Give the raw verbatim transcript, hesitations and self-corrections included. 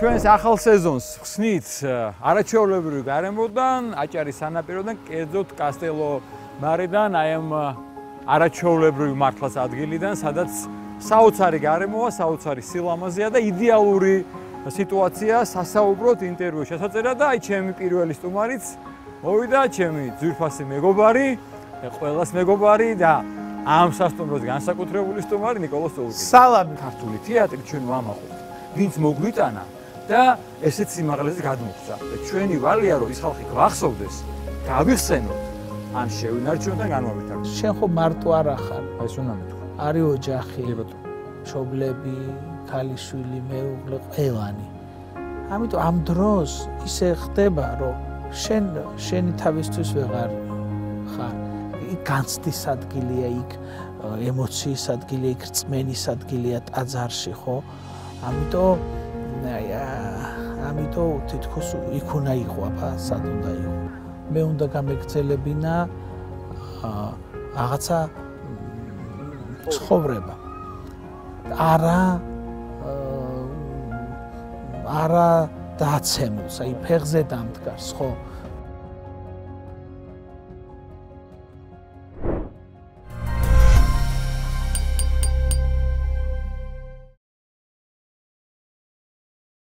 ჩვენს ახალ სეზონს ხსნით არაჩვეულებრივ გარემოდან, აჭარის სანაპიროდან, კერძოდ კასტელო მარიდან, აი ამ არაჩვეულებრივ მართლაც ადგილიდან, სადაც საოცარი გარემოა, საოცარი სილამაზეა და იდეალური სიტუაცია სასაუბროდ ინტერვიუ შესაწერად და აი ჩემი პირველი სტუმარიც მოვიდა, ჩემი ძვირფასი მეგობარი, ყველას მეგობარი და ამ სასტუმროს განსაკუთრებული სტუმარი ნიკოლოზ წულკიძე. სალამი. ქართული თეატრი ჩვენ ვამაყობთ. ვინც მოგვიტანა და ესეც სიმაღლეზე გადმოხსა. და ჩვენი ვალია რომ ის ხალხი გვახსოვდეს, გავიხსენოთ, ან შევინარჩუნოთ და განვავითაროთ. შენ ხო მარტო არ ახარ. აი ეს უნდა მეთქვა. არის ოჯახი, მშობლები, ქალიშვილი, მეუღლე, ყველანი. ამიტომ ამ დროს ისე ხდება, რომ შენ შენი თავისთვის ვეღარ ხარ. იქ განცდის ადგილია, იქ ემოციის ადგილია, იქ რწმენის ადგილია ტაძარში, ხო? ამიტომ ამიტომ თითქოს იქ უნდა იყო, აბა, სად უნდა იყო. მე უნდა გამეგრძელებინა რაღაცა ცხოვრება. არა არა დაცემულს, აი ფეხზე დამდგარს, ხო?